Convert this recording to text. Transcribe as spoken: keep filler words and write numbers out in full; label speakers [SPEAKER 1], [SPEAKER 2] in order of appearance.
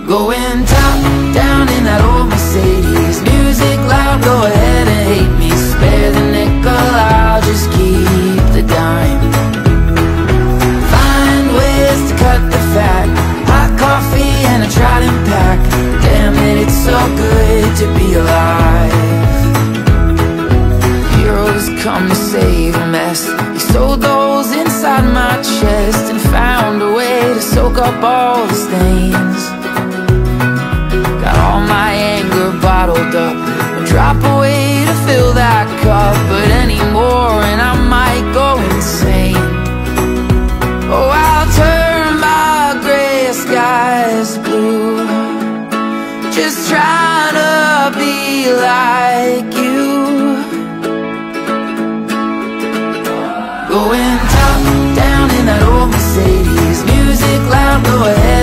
[SPEAKER 1] Going top down in that old Mercedes. Music loud, go ahead and hate me. Spare the nickel, I'll just keep the dime. Find ways to cut the fat. Hot coffee and a Trident pack. Damn it, it's so good to be alive. Heroes come to save a mess. He sold those inside my chest and found a way to soak up all the stains. Got all my anger bottled up, I'll drop away to fill that cup. But anymore and I might go insane. Oh, I'll turn my gray skies blue, just trying to be like you. Going top down in that old Mercedes. Music loud, go ahead